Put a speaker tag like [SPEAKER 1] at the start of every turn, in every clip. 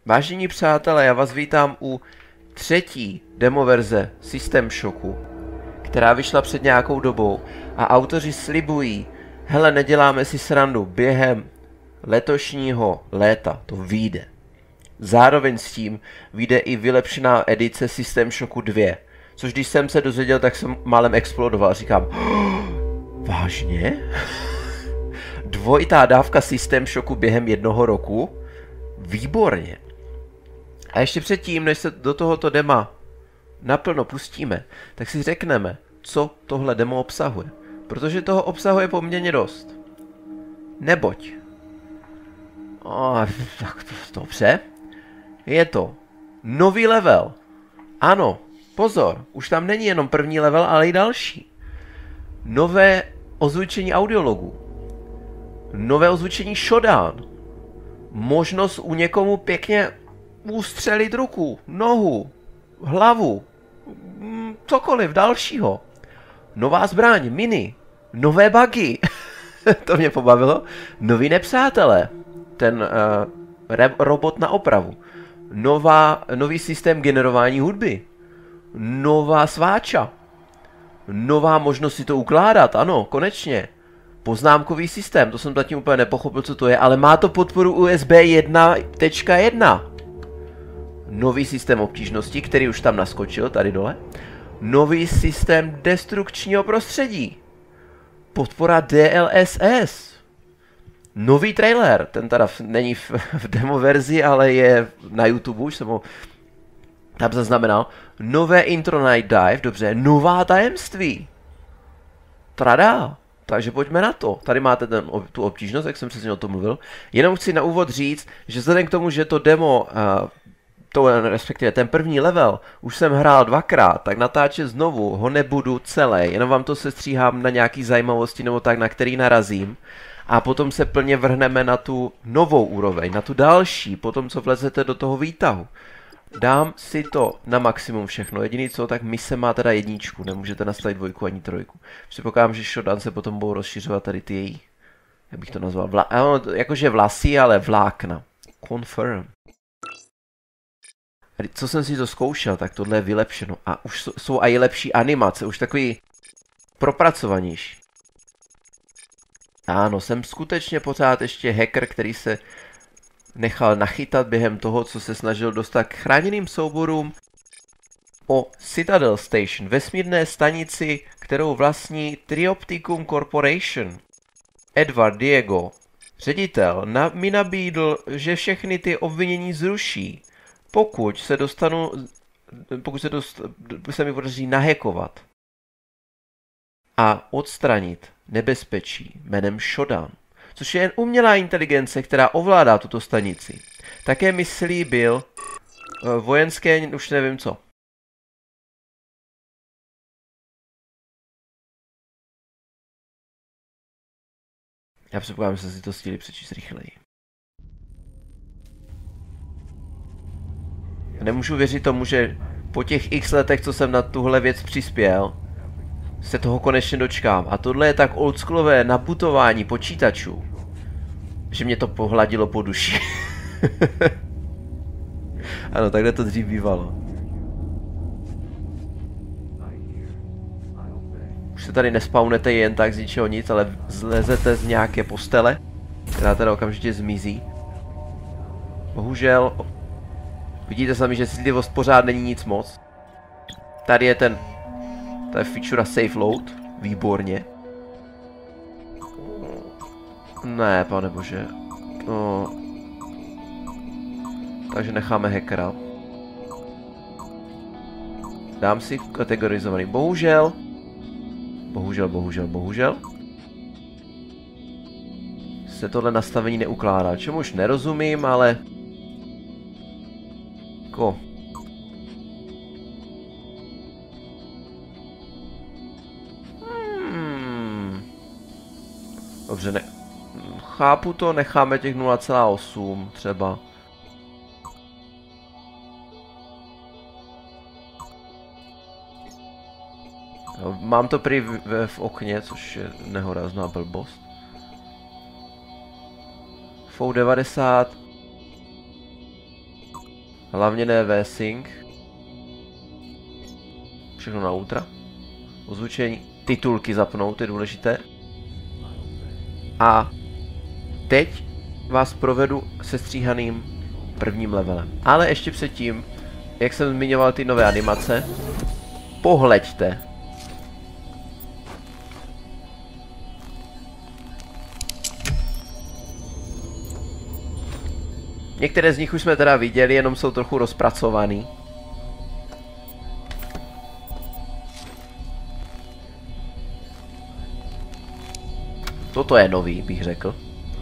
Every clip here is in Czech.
[SPEAKER 1] Vážení přátelé, já vás vítám u třetí demoverze System Shocku, která vyšla před nějakou dobou a autoři slibují, hele, neděláme si srandu, během letošního léta to vyjde. Zároveň s tím vyjde i vylepšená edice System Shocku 2, což když jsem se dozvěděl, tak jsem málem explodoval. Říkám, vážně? Dvojitá dávka System Shocku během jednoho roku? Výborně. A ještě předtím, než se do tohoto dema naplno pustíme, tak si řekneme, co tohle demo obsahuje. Protože toho obsahuje poměrně dost. Neboť. Tak dobře. Je to nový level. Ano, pozor, už tam není jenom první level, ale i další. Nové ozvučení audiologů. Nové ozvučení Shodan. Možnost u někomu pěkně ustřelit ruku, nohu, hlavu, cokoliv dalšího. Nová zbraň, mini, nové bugy. To mě pobavilo. Noví nepřátelé. Ten robot na opravu. Nový systém generování hudby. Nová sváča. Nová možnost si to ukládat, ano, konečně. Poznámkový systém, to jsem zatím úplně nepochopil, co to je, ale má to podporu USB 1.1. Nový systém obtížnosti, který už tam naskočil, tady dole. Nový systém destrukčního prostředí. Podpora DLSS. Nový trailer, ten teda není v demo verzi, ale je na YouTube, už jsem ho tam zaznamenal. Nové intro Night Dive, dobře, nová tajemství. Tradá. Takže pojďme na to. Tady máte tu obtížnost, jak jsem přesně o tom mluvil. Jenom chci na úvod říct, že vzhledem k tomu, že to demo, respektive ten první level, už jsem hrál dvakrát, tak natáčet znovu ho nebudu celé, jenom vám to sestříhám na nějaký zajímavosti nebo tak, na který narazím. A potom se plně vrhneme na tu novou úroveň, na tu další, potom co vlezete do toho výtahu. Dám si to na maximum všechno, jediný co, tak mise má teda jedničku, nemůžete nastavit dvojku ani trojku. Předpokládám, že Shodan se potom budou rozšiřovat tady ty její, jak bych to nazval, jakože vlasy, ale vlákna. Confirm. Co jsem si to zkoušel, tak tohle je vylepšeno a už jsou i lepší animace, už takový propracovanější. Ano, jsem skutečně pořád ještě hacker, který se nechal nachytat během toho, co se snažil dostat k chráněným souborům o Citadel Station, vesmírné stanici, kterou vlastní Triopticum Corporation. Edward Diego, ředitel, mi nabídl, že všechny ty obvinění zruší, pokud se mi podaří nahekovat a odstranit nebezpečí jménem Shodan, což je jen umělá inteligence, která ovládá tuto stanici. Také mi slíbil vojenské, už nevím co. Já předpokládám, že se si to stihli přečíst rychleji. Nemůžu věřit tomu, že po těch x letech, co jsem na tuhle věc přispěl, se toho konečně dočkám. A tohle je tak oldschoolové nabutování počítačů, že mě to pohladilo po duši. Ano, takhle to dřív bývalo. Už se tady nespawnete jen tak z ničeho nic, ale zlezete z nějaké postele, která teda okamžitě zmizí. Bohužel, vidíte sami, že citlivost pořád není nic moc. Tady je ta je feature safe load, výborně. Ne, panebože. No. Takže necháme hackera. Dám si kategorizovaný. Bohužel. Bohužel. Se tohle nastavení neukládá. Čemuž nerozumím, ale... Jako... Dobře, ne... Chápu to, necháme těch 0,8 třeba. Jo, mám to prý v okně, což je nehorázná blbost. FOU 90. Hlavně ne V-Sync. Všechno na ultra. Ozvučení. Titulky zapnout, je důležité. A teď vás provedu se stříhaným prvním levelem. Ale ještě předtím, jak jsem zmiňoval ty nové animace, pohleďte. Některé z nich už jsme teda viděli, jenom jsou trochu rozpracovaný. Toto je nový, bych řekl.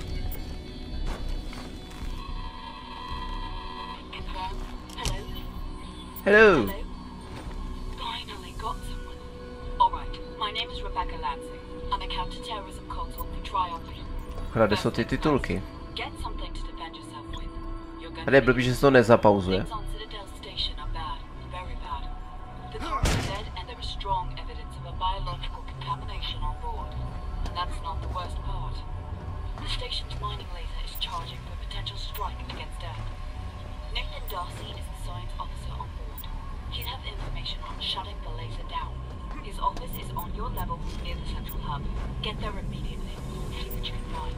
[SPEAKER 1] Hello.
[SPEAKER 2] Finally got someone. All right. My name is Rebecca Lansing. I'm a counter-terrorism consul for Triumph.
[SPEAKER 1] Kde jsou ty titulky?
[SPEAKER 2] Get something to defend yourself with. You're
[SPEAKER 1] Tady
[SPEAKER 2] gonna
[SPEAKER 1] je blbý, že se to nezapauzuje.
[SPEAKER 2] things on Citadel Station are bad, very bad. The crew is dead and there is strong evidence of a biological contamination on board. And that's not the worst part. The station's mining laser is charging for a potential strike against Earth. Nathan Darcy is the science officer on board. He'll have information on shutting the laser down. His office is on your level near the central hub. Get there immediately. See what you can find.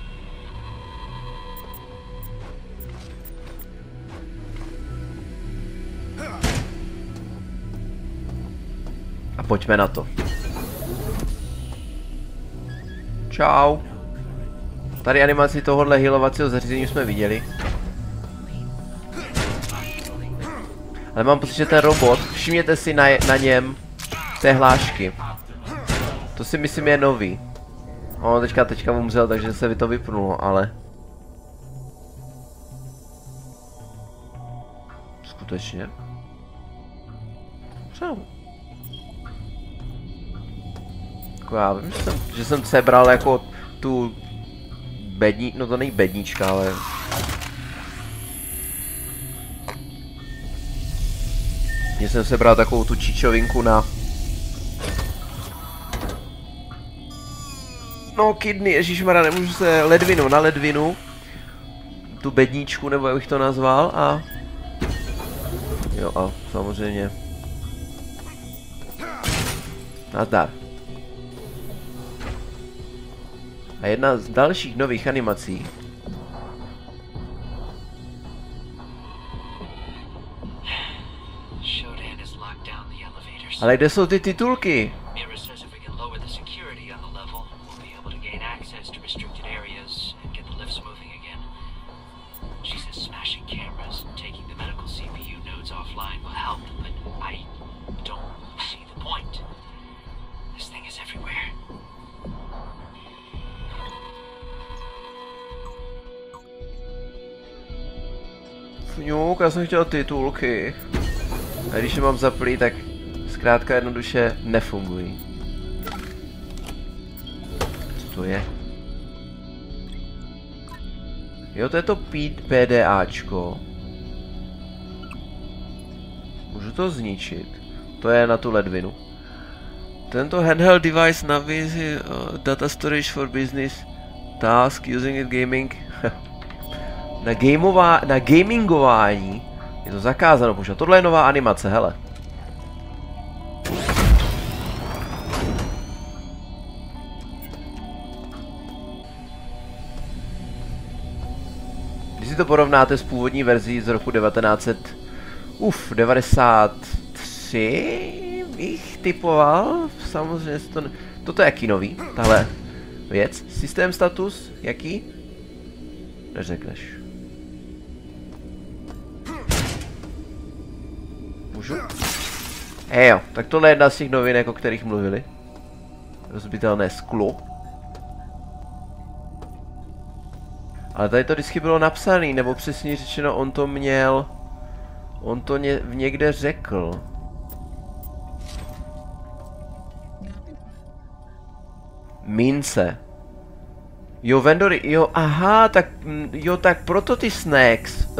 [SPEAKER 1] A pojďme na to. Čau. Tady animaci tohohle healovacího zařízení jsme viděli. Ale mám pocit, že ten robot, všimněte si na něm té hlášky. To si myslím je nový. On teďka umřel, takže se to vypnulo, ale... Skutečně? Co? Jako já vím, že jsem sebral jako tu bední, no to není bednička, ale... Já jsem sebral takovou tu čičovinku na... No kidney, ježišmarja, nemůžu se... Ledvinu, na ledvinu. Tu bedničku, nebo jak bych to nazval, a... Jo, a samozřejmě... Nazdar. A jedna z dalších nových animací. Ale kde jsou ty titulky? Fňuk, já jsem chtěl titulky. A když je mám zaplý, tak zkrátka jednoduše nefungují. Co to je? Jo, to je to PDAčko. Můžu to zničit. To je na tu ledvinu. Tento handheld device nabízí data storage for business task using it gaming. Na gamingování je to zakázáno používat. Tohle je nová animace, hele. Když si to porovnáte s původní verzí z roku 1993 bych typoval, samozřejmě to... Toto je jaký nový, tahle věc. Systém status, jaký? Neřekneš. Můžu? Jo, tak tohle je jedna z těch novinek, o kterých mluvili. Rozbitelné sklo. Ale tady to vždycky bylo napsané, nebo přesně řečeno, on to měl... On to někde řekl. Mince. Jo, vendory, jo, aha, tak, jo, tak proto ty snacks.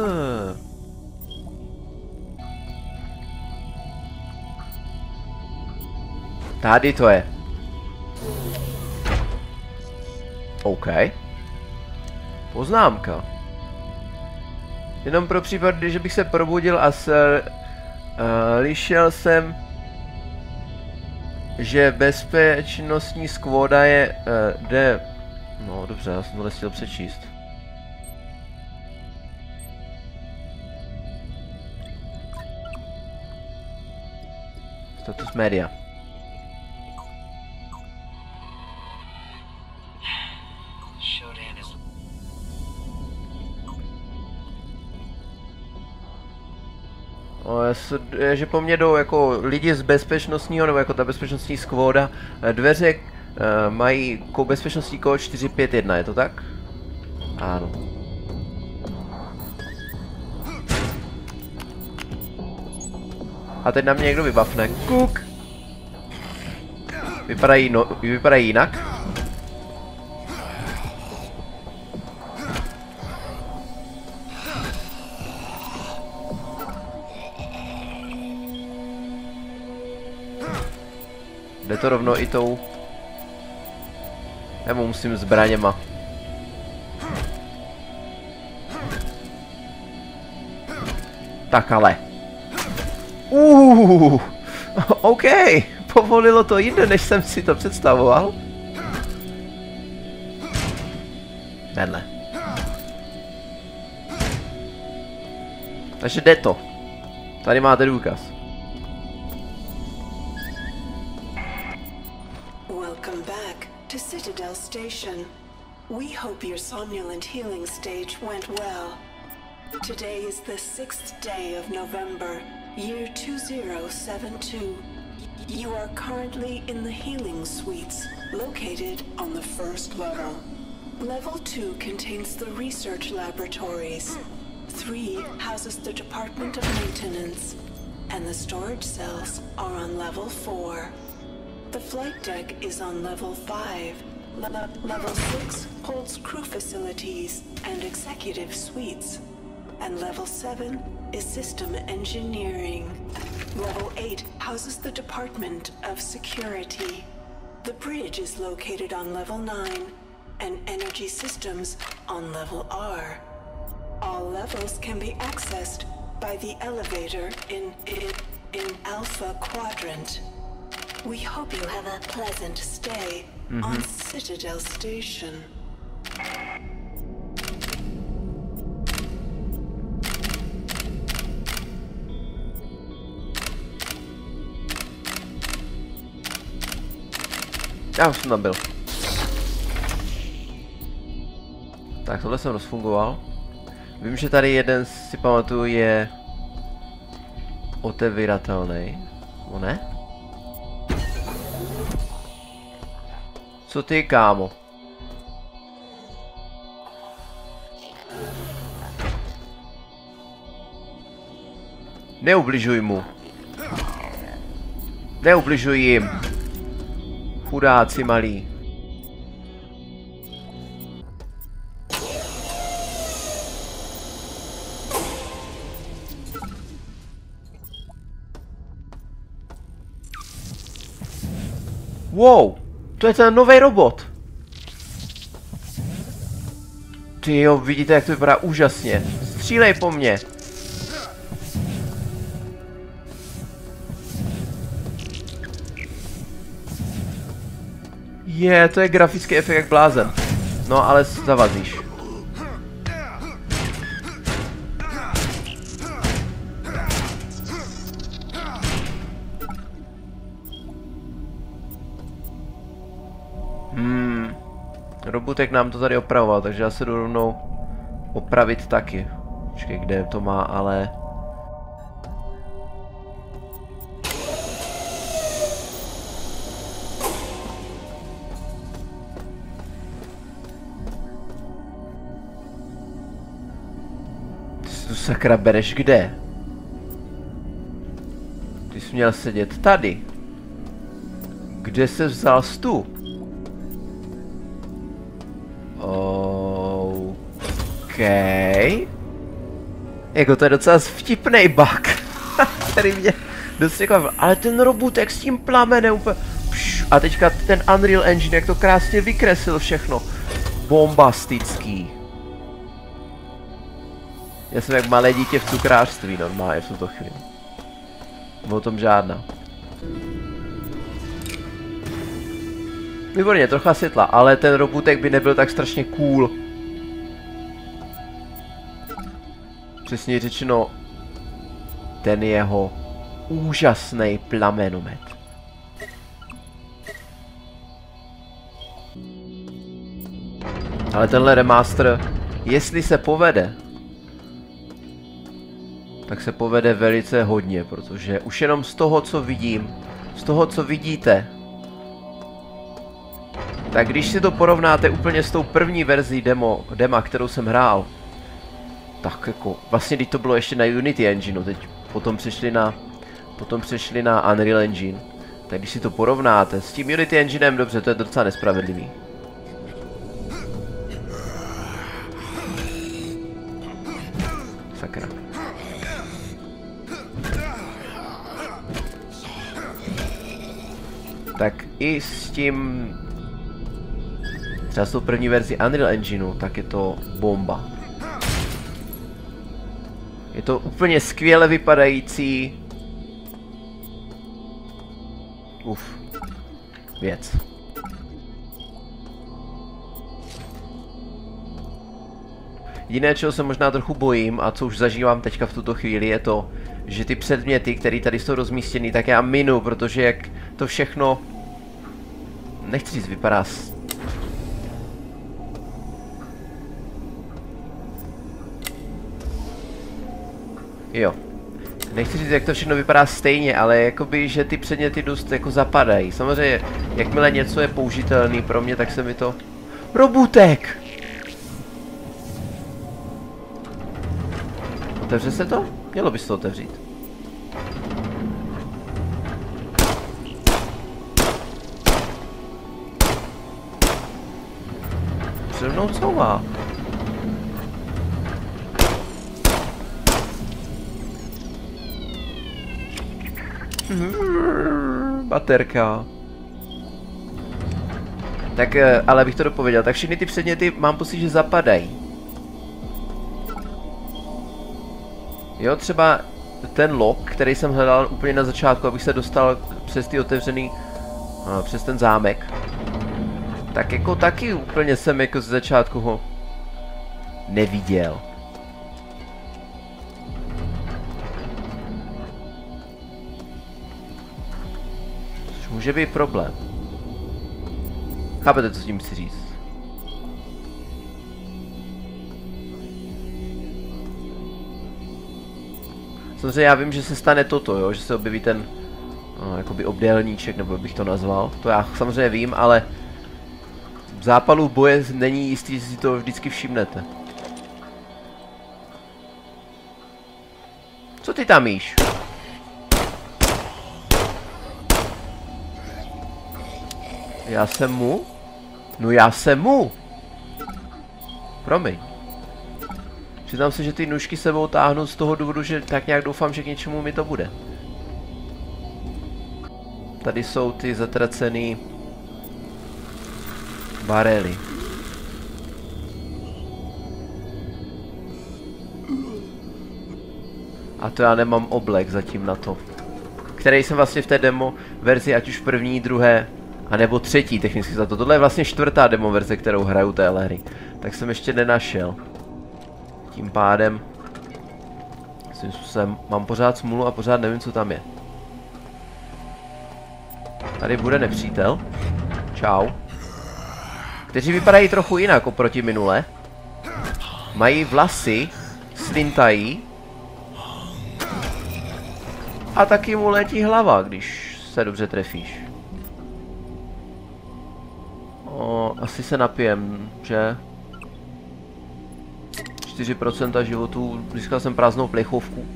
[SPEAKER 1] Tady to je. OK. Poznámka. Jenom pro případ, že bych se probudil a slyšel jsem, že bezpečnostní skvoda je, no dobře, já jsem to nestihl přečíst. Status média. Že po mně jdou jako lidi z bezpečnostního, nebo jako ta bezpečnostní skvoda. Dveře mají bezpečnostní kód 451, je to tak? Ano. A teď na mě někdo vybavne. Kuk! Vypadají jinak. Jde to rovno i tou... Nebo musím zbraněma. Tak ale. OK. Povolilo to jinde, než jsem si to představoval. Vedle. Takže jde to. Tady máte důkaz.
[SPEAKER 3] Welcome back to Citadel Station. We hope your somnolent healing stage went well. Today is the 6th day of November, year 2072. You are currently in the healing suites, located on the first level. Level 2 contains the research laboratories. 3 houses the Department of Maintenance, and the storage cells are on level 4. The flight deck is on level 5. Level 6 holds crew facilities and executive suites. And level 7 is system engineering. Level 8 houses the Department of Security. The bridge is located on level 9, and energy systems on level R. All levels can be accessed by the elevator in Alpha Quadrant. We hope you have a pleasant stay on Citadel Station.
[SPEAKER 1] Já už jsem tam byl. Tak tohle jsem rozfungoval. Vím, že tady jeden si pamatuju je otevíratelný. No ne? Co ty, kámo? Neubližuj mu. Neubližuj jim. Chudáci malí. Wow, to je ten nový robot. Ty jo, vidíte, jak to vypadá úžasně. Střílej po mně. To je grafický efekt jak blázen. No, ale zavazíš. Robotek nám to tady opravoval, takže já se jdu rovnou opravit taky. Počkej, kde to má, ale... Tu sakra bereš kde? Ty jsi měl sedět tady. Kde se vzal stůl? OK. Jako to je docela vtipnej bug, který mě dost překvapil. Ale ten robotek s tím plamenem úplně... A teďka ten Unreal Engine, jak to krásně vykreslil všechno. Bombastický. Já jsem jak malé dítě v cukrářství normálně v tuto chvíli. O tom žádná. Výborně, trocha světla, ale ten robotek by nebyl tak strašně cool. Přesně řečeno, ten jeho úžasný plamenomet. Ale tenhle remaster, jestli se povede, tak se povede velice hodně, protože už jenom z toho, co vidím, z toho, co vidíte, tak když si to porovnáte úplně s tou první verzí dema, kterou jsem hrál, tak jako, vlastně když to bylo ještě na Unity Engineu, teď potom přešli na Unreal Engine, tak když si to porovnáte s tím Unity Enginem, dobře, to je docela nespravedlivý. Sakra. Tak i s tím, třeba s tou první verzi Unreal Engineu, tak je to bomba. Je to úplně skvěle vypadající věc. Jediné, čeho se možná trochu bojím a co už zažívám teďka v tuto chvíli, je to, že ty předměty, které tady jsou rozmístěny, tak já minu, protože jak to všechno, nechci říct, vypadá jo. Nechci říct, jak to všechno vypadá stejně, ale jakoby, že ty předměty dost jako zapadají. Samozřejmě, jakmile něco je použitelný pro mě, tak se mi to... Robutek! Otevře se to? Mělo by se to otevřít. Přede mnou couvá. Baterka. Tak, ale bych to dopověděl, tak všechny ty předměty mám pocit, že zapadají. Jo, třeba ten lock, který jsem hledal úplně na začátku, abych se dostal přes ty otevřený, přes ten zámek. Tak jako taky úplně jsem jako z začátku ho neviděl. Což může být problém. Chápete, co s tím chci říct? Samozřejmě já vím, že se stane toto, jo, že se objeví ten jakoby obdélníček, nebo bych to nazval. To já samozřejmě vím, ale v zápalu boje není jistý, že si to vždycky všimnete. Co ty tam jíš? Já jsem mu? No já jsem mu! Promiň. Přiznám se, že ty nůžky sebou táhnu z toho důvodu, že tak nějak doufám, že k něčemu mi to bude. Tady jsou ty zatracený barely. A to já nemám oblek zatím na to. Který jsem vlastně v té demo verzi, ať už první, druhé, anebo třetí technicky za to. Tohle je vlastně čtvrtá demo verze, kterou hraju téhle hry. Tak jsem ještě nenašel. Tím pádem svým způsobem mám pořád smůlu a pořád nevím, co tam je. Tady bude nepřítel. Čau. Kteří vypadají trochu jinak oproti minule. Mají vlasy, slintají. A taky mu letí hlava, když se dobře trefíš. Asi se napijem, že? 4% životů, získal jsem prázdnou plechovku.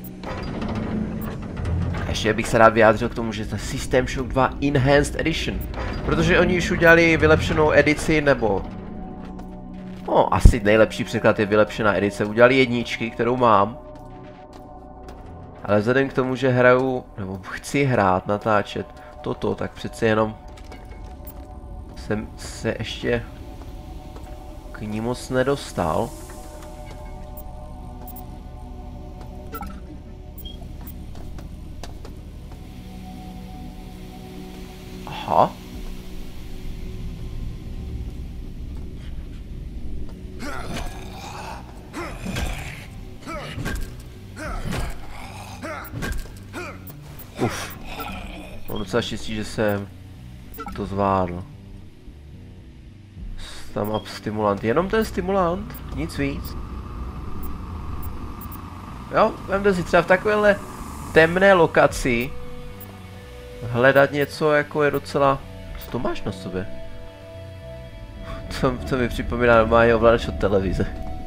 [SPEAKER 1] Ještě bych se rád vyjádřil k tomu, že to System Shock 2 Enhanced Edition. Protože oni už udělali vylepšenou edici, nebo... No, asi nejlepší překlad je vylepšená edice. Udělali jedničky, kterou mám. Ale vzhledem k tomu, že hraju, nebo chci hrát, natáčet toto, tak přeci jenom... jsem se ještě k ní moc nedostal. Aha. Uf. Mám docela štěstí, že jsem to zvládl. Tam up stimulant. Jenom ten stimulant? Nic víc. Jo, vemte si třeba v takovéhle temné lokaci hledat něco, jako je docela... Co to máš na sobě? To mi připomíná normálně ovladač od televize.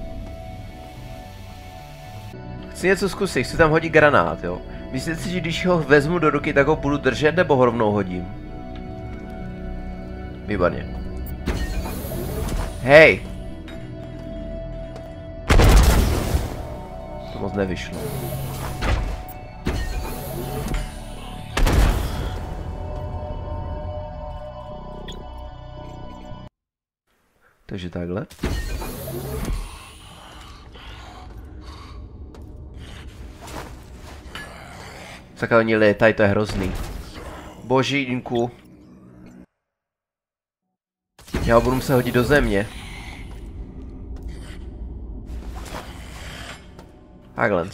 [SPEAKER 1] Chci něco zkusit, chci tam hodit granát, jo. Myslíte si, že když ho vezmu do ruky, tak ho budu držet, nebo ho rovnou hodím? Výborně. Hej! To moc nevyšlo. Takže takhle. Sakra, oni létají, to je hrozný. Božínku. Já ho budu muset hodit do země. Takhle.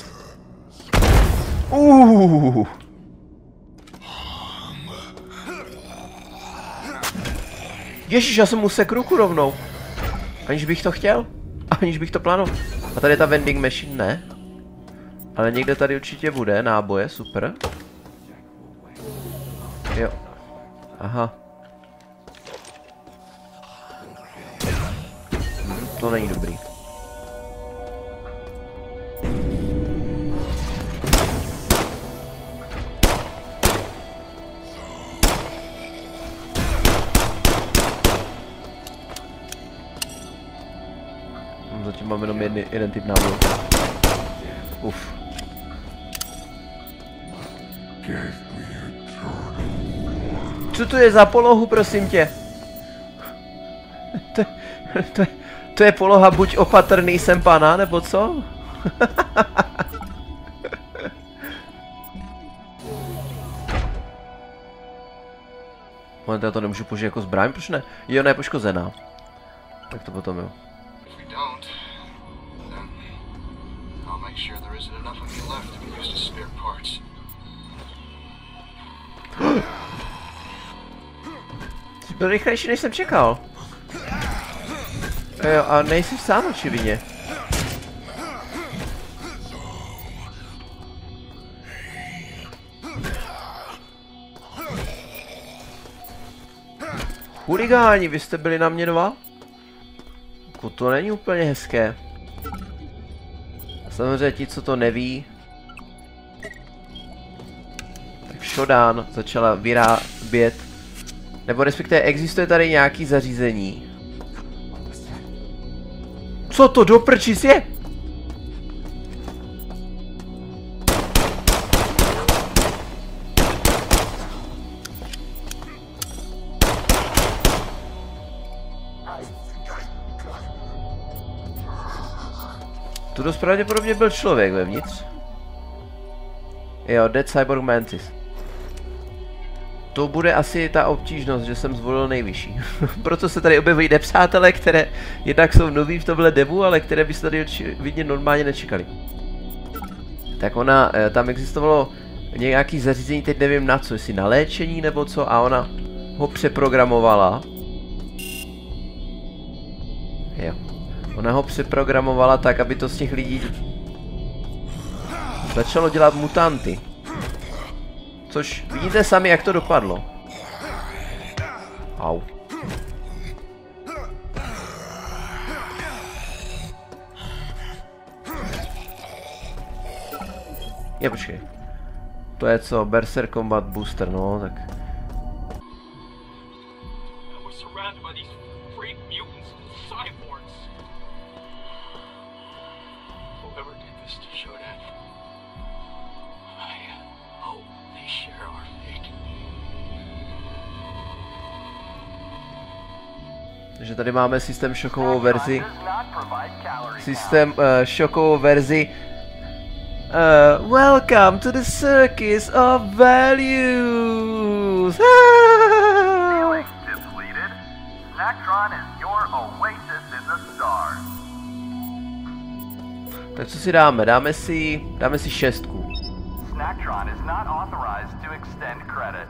[SPEAKER 1] Ježiš, já jsem mu sekl ruku rovnou. Aniž bych to chtěl. Aniž bych to plánoval. A tady je ta vending machine, ne? Ale někde tady určitě bude, náboje, super. Jo. Aha. To není dobrý. Zatím mám jenom jeden typ nábojů. Uf. Co to je za polohu, prosím tě? To je poloha buď opatrný jsem pana, nebo co? Já to nemůžu použít jako zbraň, proč ne? Jo, ona je poškozená. Tak to potom jo. Jsi byl rychlejší, než jsem čekal. Jo, a nejsi sám očividně. Chuligáni, vy jste byli na mě dva? To není úplně hezké. A samozřejmě ti, co to neví, tak Shodan začala vyrábět, nebo respektive existuje tady nějaký zařízení. Co to do prčis je? To dost pravděpodobně byl člověk vevnitř. Jo, Dead Cyborg Mantis. To bude asi ta obtížnost, že jsem zvolil nejvyšší. Proto se tady objevují nepřátelé, které jednak jsou noví v tomhle devu, ale které byste tady očividně normálně nečekali. Tak ona, tam existovalo nějaký zařízení, teď nevím na co, jestli na léčení nebo co, a ona ho přeprogramovala. Jo. Ona ho přeprogramovala tak, aby to z těch lidí začalo dělat mutanty. Což vidíte sami, jak to dopadlo. Au. Je, počkej. To je co? Berserk Combat Booster, no, tak... Takže tady máme systém šokovou verzi. Systém šokovou verzi. Welcome to the circus of values.
[SPEAKER 4] Snacktron is your oasis in the stars.
[SPEAKER 1] Tak co si dáme? Dáme si 6.
[SPEAKER 4] Snacktron is not authorized to extend credit.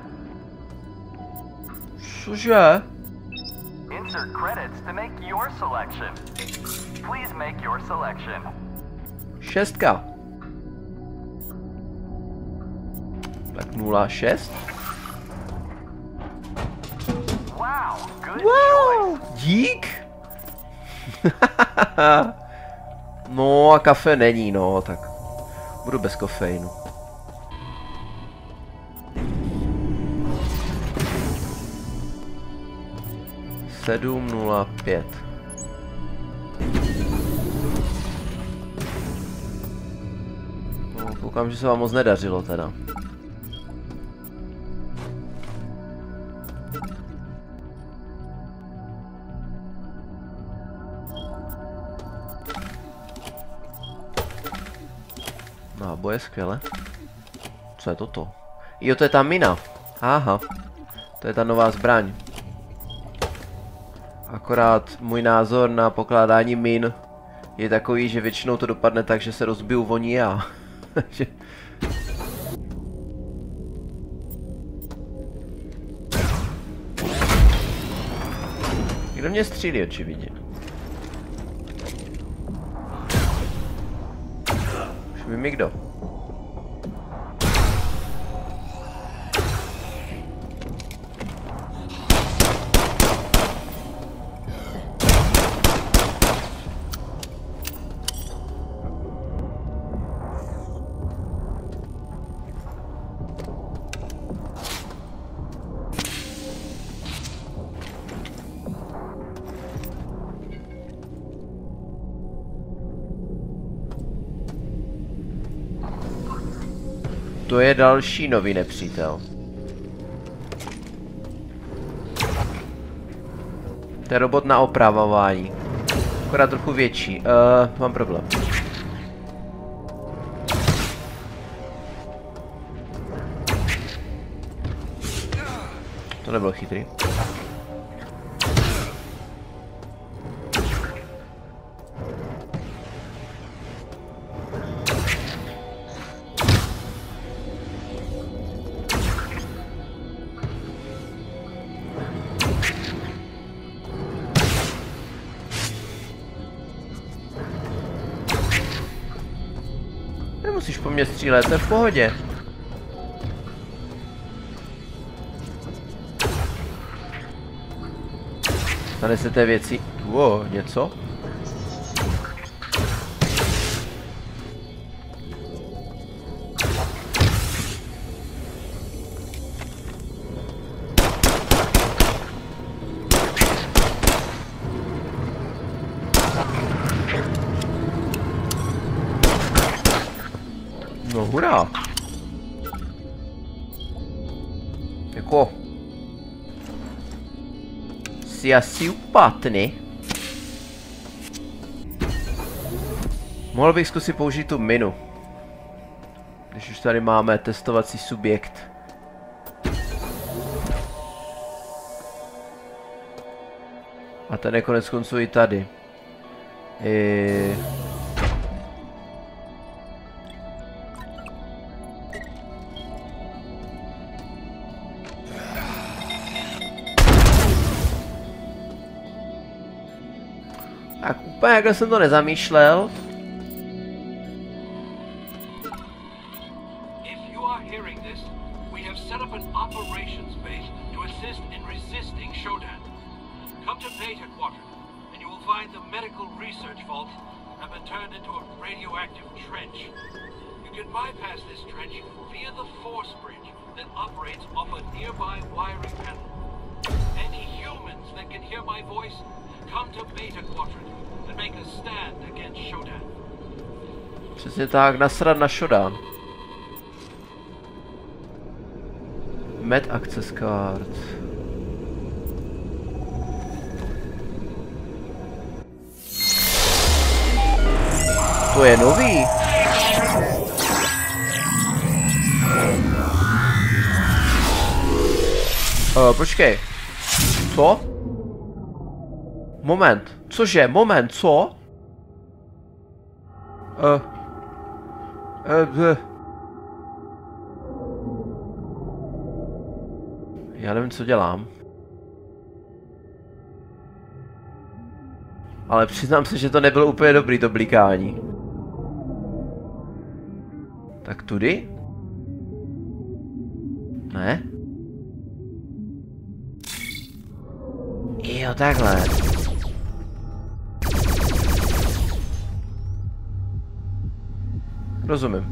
[SPEAKER 1] Cože?
[SPEAKER 4] Insert credits to make your selection. Please make your selection.
[SPEAKER 1] 6. Tak 0,6.
[SPEAKER 4] Wow, good
[SPEAKER 1] Wow,
[SPEAKER 4] choice.
[SPEAKER 1] dík. No a kafe není, no, tak budu bez kofeinu. $7.05. No, koukám, že se vám moc nedařilo teda. Náboje, skvěle. Co je toto? Jo, to je ta mina. Aha. To je ta nová zbraň. Akorát můj názor na pokládání min je takový, že většinou to dopadne tak, že se rozbiju voní já. Kdo mě střílí, očividně. Už vím mi kdo. To je další nový nepřítel. To je robot na opravování. Akorát trochu větší. Mám problém. To nebylo chytrý. Nemusíš po mně střílet, to je v pohodě. Stane se té věci. Wow, něco? No hurá. Jako... Si asi upátny. Mohl bych zkusit použít tu minu. Když už tady máme testovací subjekt. A ten je konec konců i tady. Tak úplně jakhle jsem to nezamýšlel.
[SPEAKER 5] If you are hearing this, we have set up an operations base to assist in resisting Shodan. Come to Beta Quadrant, and you will find the medical research vaults have been turned into a radioactive trench. You can bypass this trench via the force bridge that operates off a nearby wiring panel. Any humans that can hear my voice, come to Beta Quadrant and make a stand against Shodan.
[SPEAKER 1] Přesně tak, nasrat na Shodan. Med access card. To je nový. Počkej. Co? Moment. Cože? Moment, co? Já nevím, co dělám. Ale přiznám se, že to nebylo úplně dobrý to blikání. Tak tudy? Ne? Jo, takhle. Rozumím.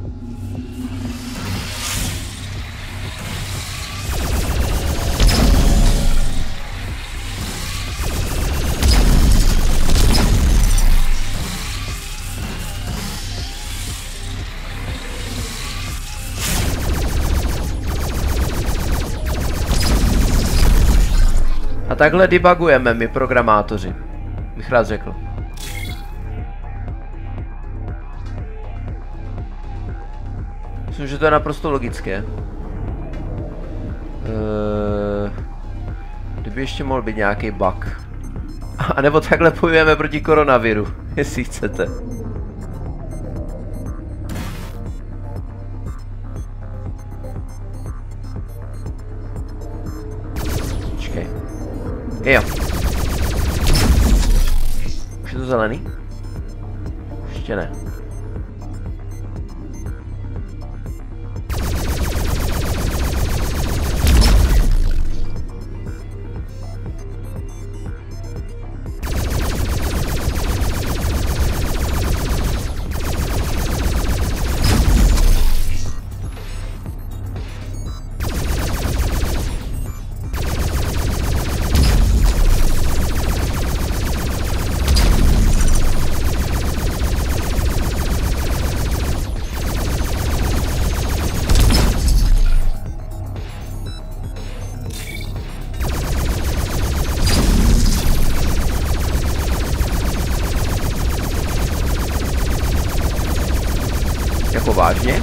[SPEAKER 1] A takhle debugujeme my, programátoři. Bych rád řekl. Myslím, že to je naprosto logické. Kdyby ještě mohl být nějaký bug. A nebo takhle bojujeme proti koronaviru, jestli chcete. Počkej. Jo. Už je to zelený? Ještě ne. Jako vážně?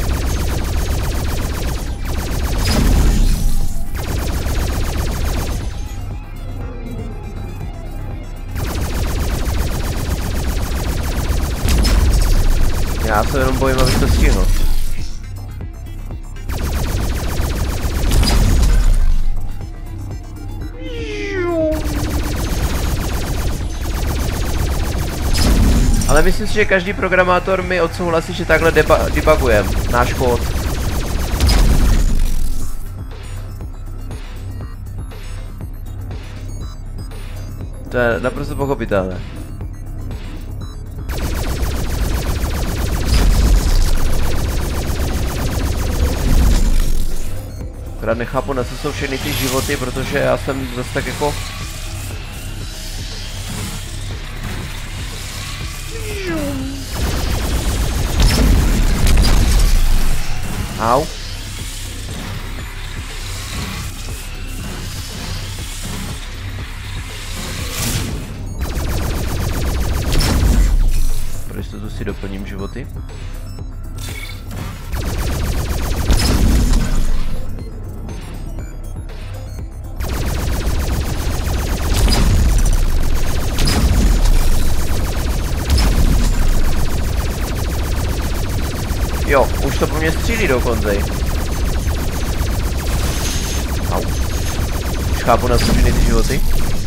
[SPEAKER 1] Já se jenom bojím, abych to stihl. Ale myslím si, že každý programátor mi odsouhlasí, že takhle debugujeme náš kód. To je naprosto pochopitelné. Akorát nechápu, na co jsou všechny ty životy, protože já jsem zase tak jako... Au. Pro jistotu si doplním životy. Jo, už to po mně střílí dokonce. Au. Už chápu na všechny ty životy.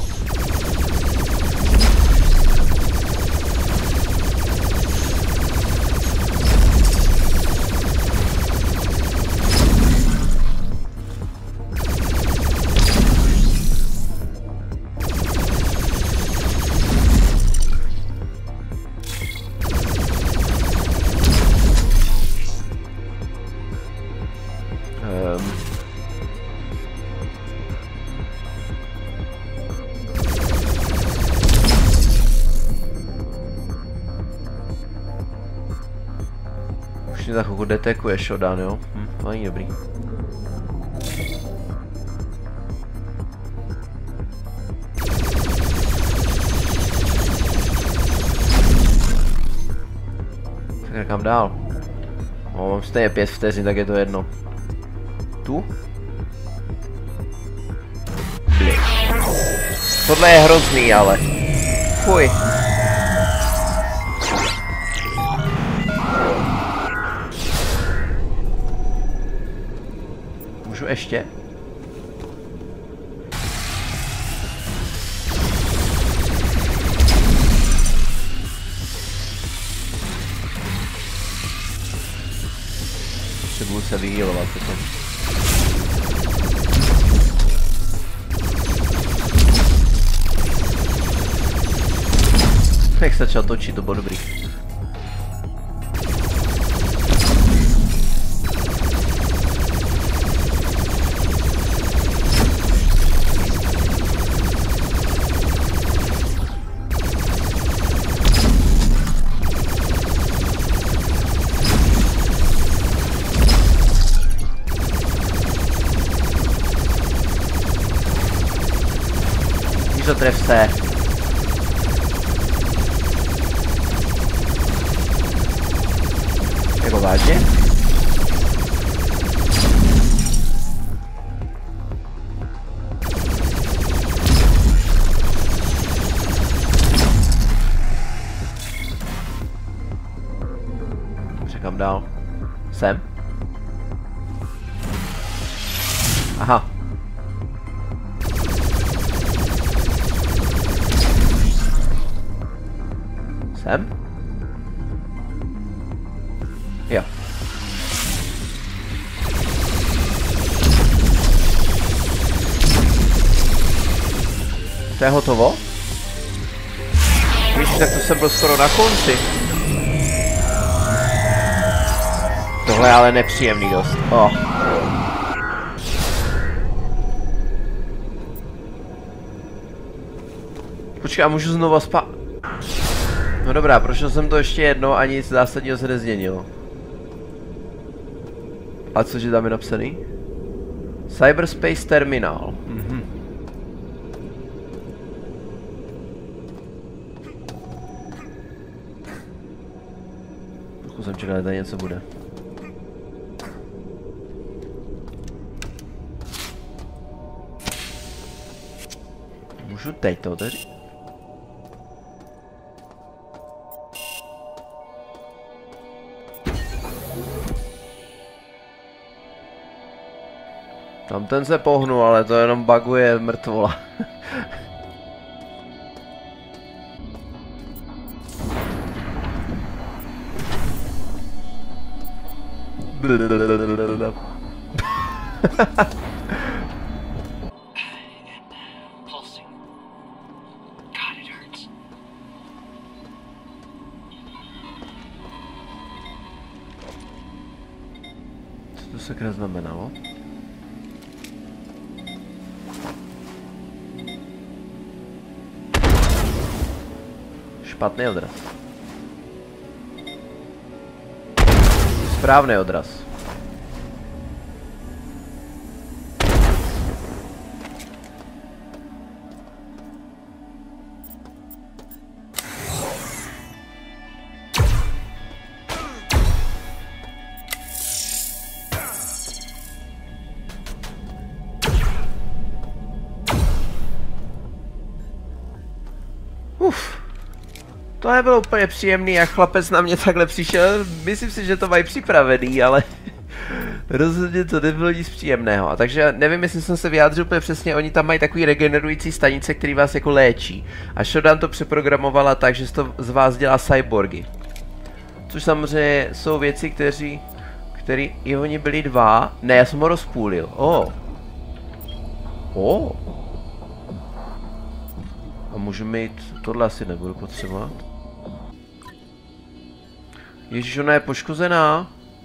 [SPEAKER 1] Za chvilku detekuje Shodan, jo? To není dobrý. Tak kam dál? No, mám stejně 5 vteřin, tak je to jedno. Tu? Blik. Tohle je hrozný, ale. Fuj. Můžu ještě? Potřebuji se vyhýlovat potom. Jak se začal točit, to bylo dobrý. Tref se. Jako vážně? Dobře, kam dál? Sem? Aha. Sem? Jo. To je hotovo? Víš, tak to jsem byl skoro na konci. Tohle je ale nepříjemný dost. Oh. Počkej, a můžu znova spát? No dobrá, prošel jsem to ještě jednou a nic zásadního se nezměnilo. A cože tam je napsaný? Cyberspace Terminal. Trochu jsem čekal, že tady něco bude. Můžu teď to otevřít? Tam ten se pohnul, ale to jenom buguje mrtvola. Co to sakra znamenalo? Špatný odraz. Správný odraz. To nebylo úplně příjemný, jak chlapec na mě takhle přišel. Myslím si, že to mají připravený, ale rozhodně to nebylo nic příjemného. A takže nevím, jestli jsem se vyjádřil úplně přesně, oni tam mají takový regenerující stanice, který vás jako léčí. A Shodan to přeprogramovala tak, že to z vás dělá cyborgy. Což samozřejmě jsou věci, který i oni byli dva. Ne, já jsem ho rozpůlil. A můžu mít, tohle asi nebudu potřebovat. Ježíš, ona je poškozená.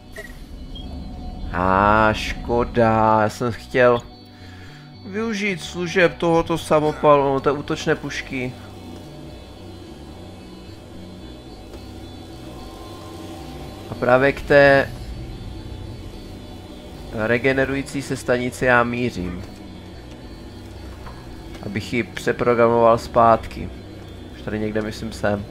[SPEAKER 1] Škoda, já jsem chtěl využít služeb tohoto samopalu, té útočné pušky. A právě k té regenerující se stanici já mířím. Abych ji přeprogramoval zpátky. Už tady někde myslím jsem.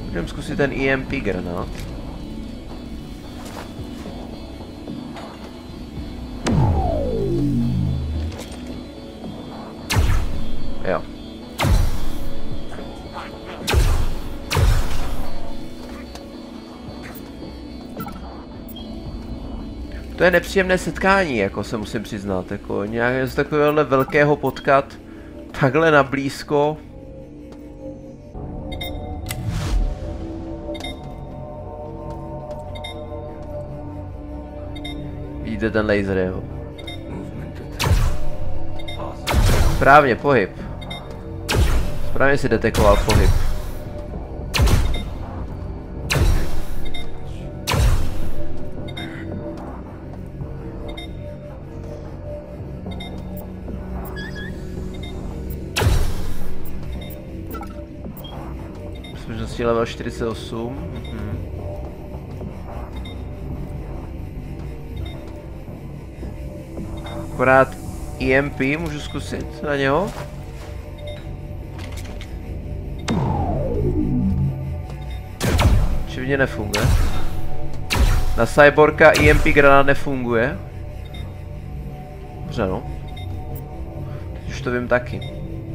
[SPEAKER 1] Můžeme zkusit ten EMP granát. Jo. To je nepříjemné setkání, jako se musím přiznat, jako nějak z takovéhohle velkého potkat takhle na blízko. Vidíte ten laser jeho. Správně, pohyb. Správně si detekoval pohyb. Možnosti level 48. Akorát EMP můžu zkusit na něho. Čivně nefunguje. Na Cyborga EMP granát nefunguje. Dobře no. Už to vím taky.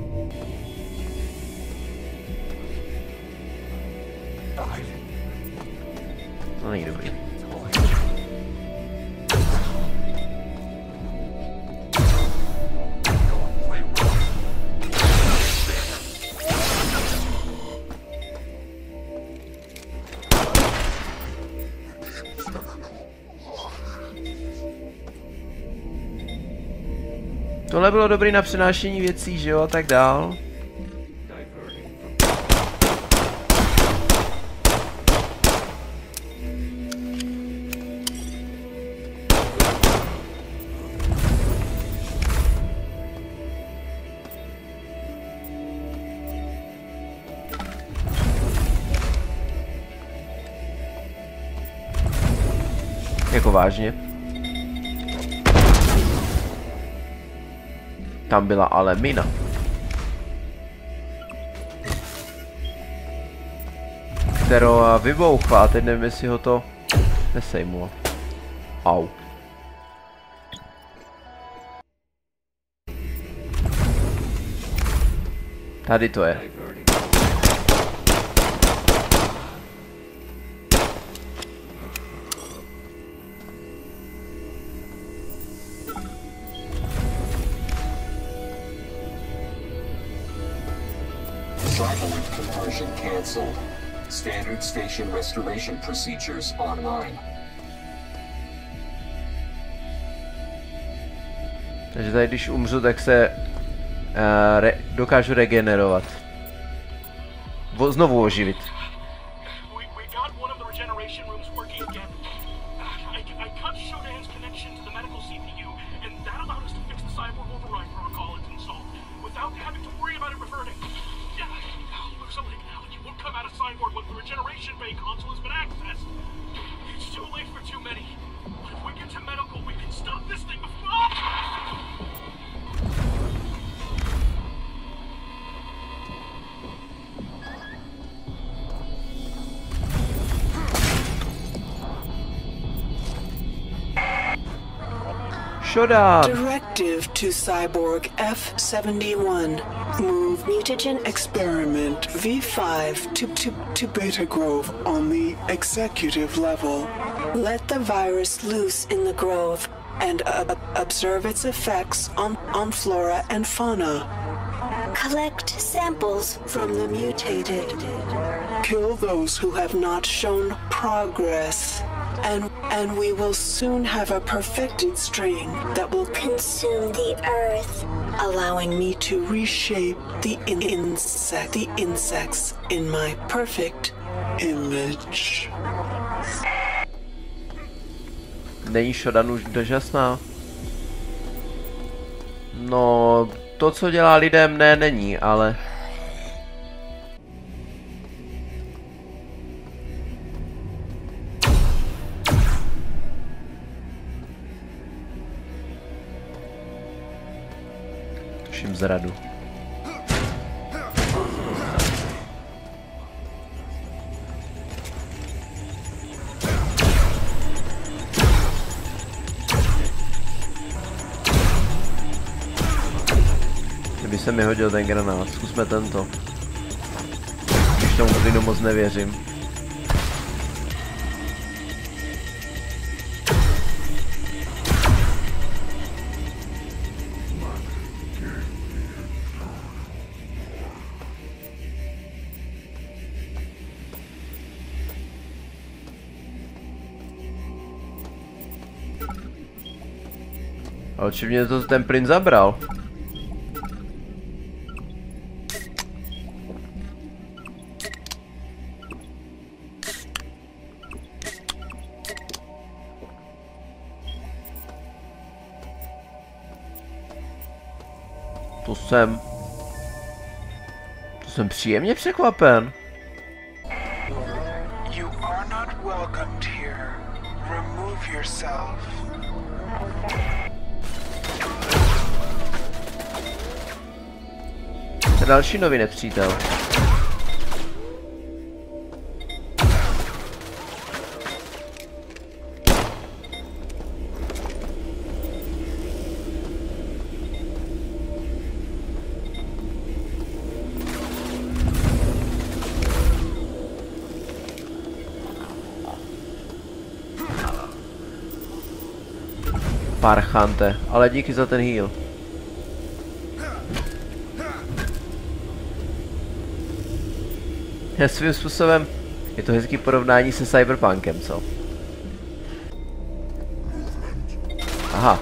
[SPEAKER 1] To není dobrý. Tohle bylo dobrý na přenášení věcí, že jo, a tak dál. Jako vážně. Tam byla ale mina. Kterou vybouchla a teď nevím, jestli ho to nesejmulo. Au. Tady to je.
[SPEAKER 6] Cyberlink conversion cancelled. Standard station restoration procedures online.
[SPEAKER 1] Takže tady, když umřu, tak se dokážu regenerovat. Znovu oživit.
[SPEAKER 3] Directive to Cyborg F-71. Move mutagen experiment V5 to Beta Grove on the executive level. Let the virus loose in the grove and observe its effects on flora and fauna.
[SPEAKER 7] Collect samples
[SPEAKER 3] From the mutated. Kill those who have not shown progress. And we will soon have a perfected strain that will
[SPEAKER 7] consume the earth,
[SPEAKER 3] allowing me to reshape the insects in my perfect image.
[SPEAKER 1] Není Shodan už dožasná? No, to, co dělá lidem, není, ale... Tuším zradu. Kdyby se mi hodil ten granát, zkusme tento. Když tomu Odinu moc nevěřím. Ale či mě to ten plyn zabral? To jsem příjemně překvapen.
[SPEAKER 8] You are not welcomed here. Remove yourself.
[SPEAKER 1] To je další nový nepřítel. Parchante, ale díky za ten heal. Svým způsobem je to hezký porovnání se Cyberpunkem, co? Aha.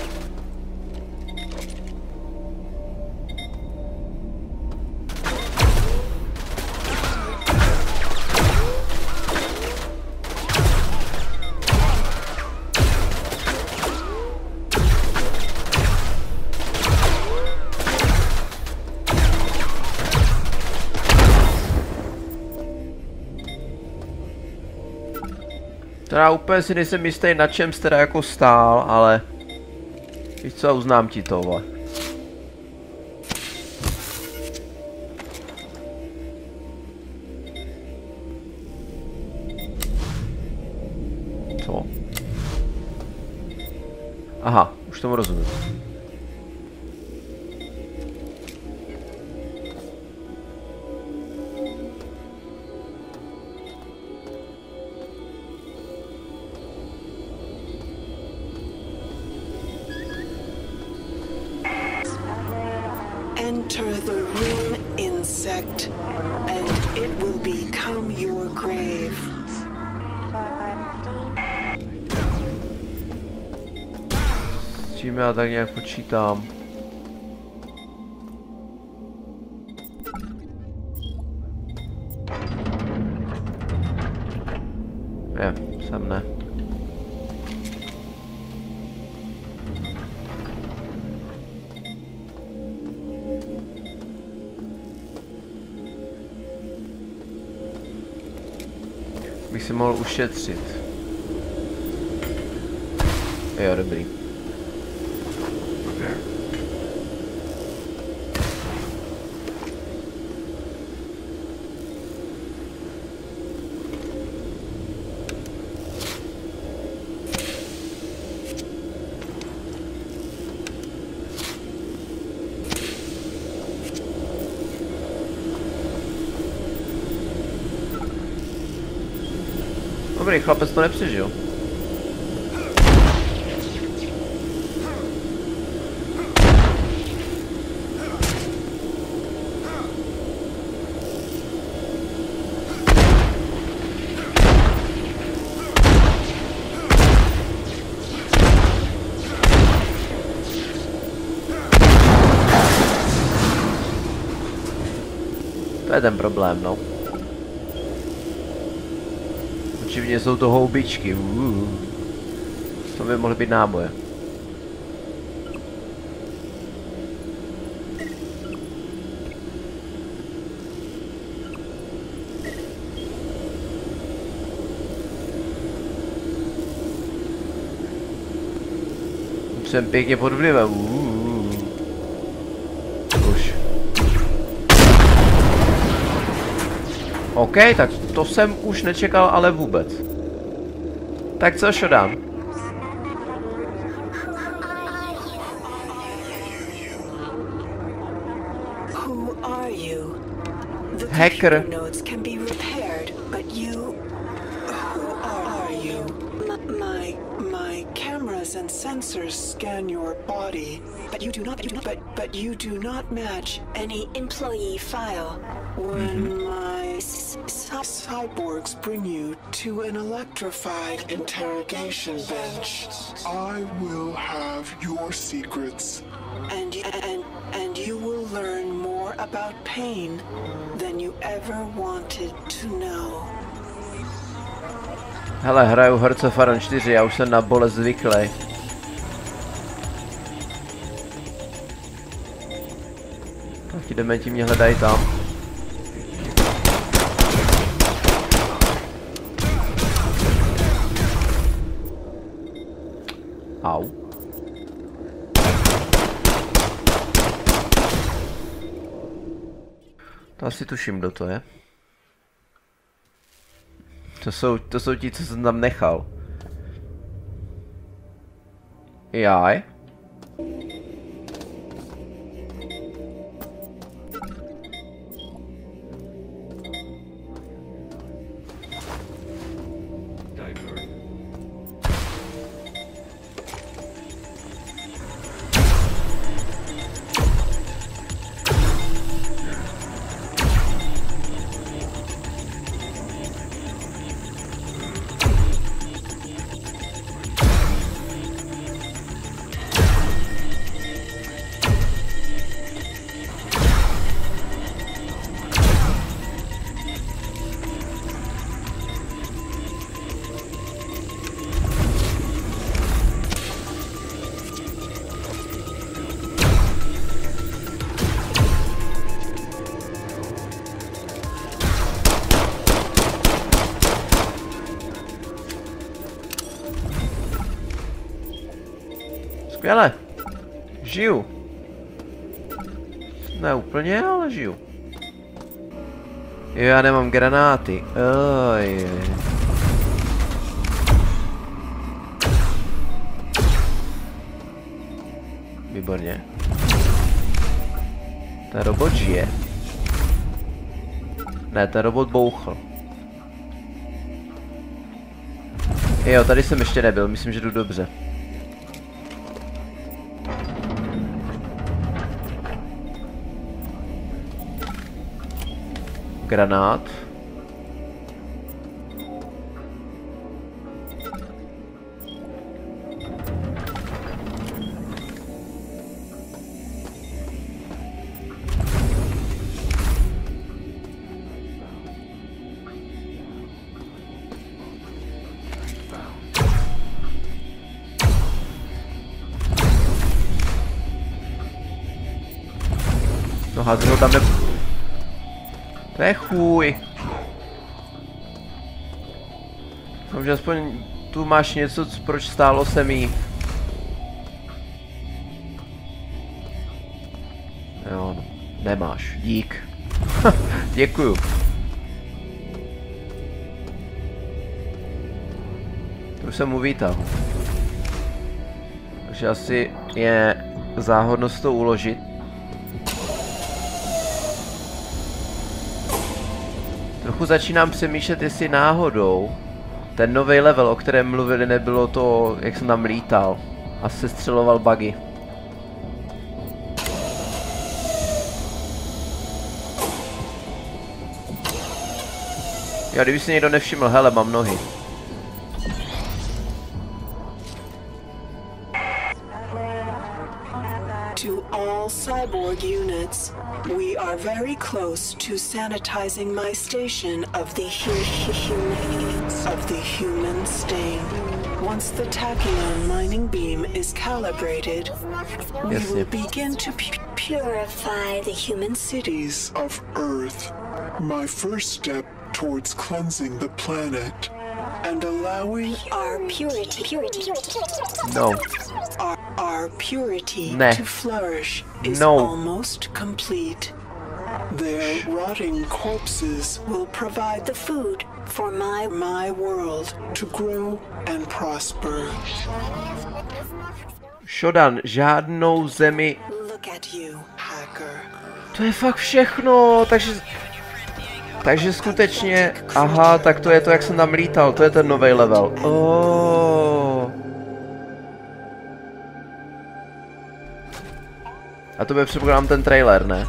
[SPEAKER 1] Teda úplně si nejsem jistý, na čem jsi teda jako stál, ale víš co, uznám ti to, vole. Co? Aha, už tomu rozumím.
[SPEAKER 3] Enter the rune insect, and it will become your grave.
[SPEAKER 1] S čím já tak nějak počítám? Sem ne. Bych si mohl ušetřit. Jo, dobrý. Dobrý, chlapec to nepřežil. To je ten problém, no. Očividně jsou to houbičky. To by mohly být náboje. Jsem pěkně pod vlivem. Už. OK, tak to jsem už nečekal, ale vůbec. Tak co, Shodan?
[SPEAKER 3] you? The
[SPEAKER 1] Hacker.
[SPEAKER 3] computer nodes can be repaired, but you... Who are you? My cameras and sensors scan your body, but you do not match any employee file. When my cyborgs bring you to an electrified interrogation bench,
[SPEAKER 8] I will have your secrets.
[SPEAKER 3] and you will learn more about pain than you ever wanted to know.
[SPEAKER 1] Hele, hraju Hearts of Iron 4, já už jsem na bolest zvyklý. Tak ti dementi mě hledají tam. Au. To asi tuším, kdo to je. To jsou ti, co jsem tam nechal. Jaj. Skvěle. Žiju. Ne úplně, ale žiju. Jo, já nemám granáty. Oj. Výborně. Ten robot žije. Ne, ten robot bouchl. Jo, tady jsem ještě nebyl, myslím, že jdu dobře. Granát. No házelo tam to je chuj. Doufám, že aspoň tu máš něco, proč stálo se mi. Jo, no, nemáš. Dík. Děkuju. To už jsem uvítal. Takže asi je záhodnost to uložit. Trochu začínám přemýšlet, jestli náhodou ten nový level, o kterém mluvili, nebylo to, jak jsem tam lítal a sestřeloval bugy. Jo, kdyby si někdo nevšiml, hele, mám nohy.
[SPEAKER 3] To all cyborg units, we are very close to sanitizing my station of the human stain. Once the tachyon mining beam is calibrated, we will begin to purify the human cities
[SPEAKER 8] of Earth. My first step towards cleansing the planet and allowing
[SPEAKER 3] our purity
[SPEAKER 1] No.
[SPEAKER 3] Our purity
[SPEAKER 1] Ne.
[SPEAKER 3] to flourish is
[SPEAKER 1] No.
[SPEAKER 3] almost complete. Their rotting corpses will provide the food for my world to grow and prosper.
[SPEAKER 1] Shodan, žádnou zemi.
[SPEAKER 3] Look at you, hacker.
[SPEAKER 1] To je fakt všechno, takže skutečně, aha, tak to je to, jak jsem tam lítal, to je ten nový level. A to by předpokládám ten trailer, ne?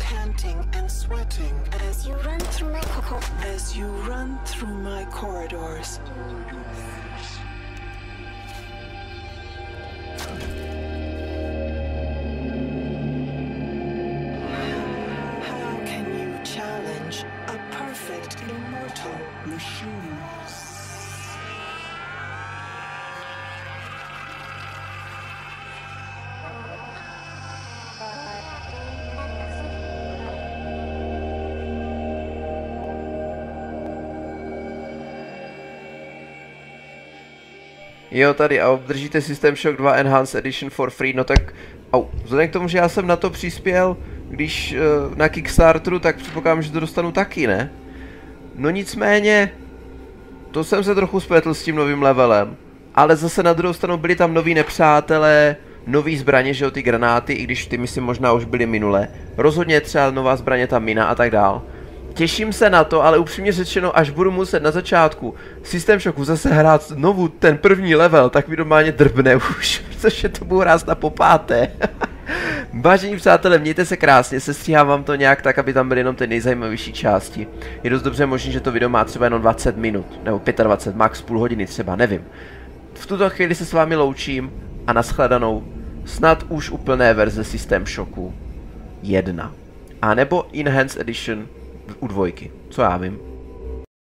[SPEAKER 1] Jo, tady a obdržíte System Shock 2 Enhanced Edition for free, no tak vzhledem k tomu, že já jsem na to přispěl, když na Kickstarteru, tak předpokládám, že to dostanu taky, ne? No nicméně, to jsem se trochu spletl s tím novým levelem, ale zase na druhou stranu byli tam noví nepřátelé, nový zbraně, že jo, ty granáty, i když ty myslím možná už byly minulé. Rozhodně třeba nová zbraně, ta mina a tak dál. Těším se na to, ale upřímně řečeno, až budu muset na začátku System Shocku zase hrát znovu ten první level, tak mi normálně drbne už, protože to budu hrát na popáté. Vážení přátelé, mějte se krásně, sestříhám vám to nějak tak, aby tam byly jenom ty nejzajímavější části. Je dost dobře možný, že to video má třeba jenom 20 minut, nebo 25, max půl hodiny třeba, nevím. V tuto chvíli se s vámi loučím a nashledanou snad už úplné verze System Shocku 1. A nebo Enhanced Edition u 2, co já vím.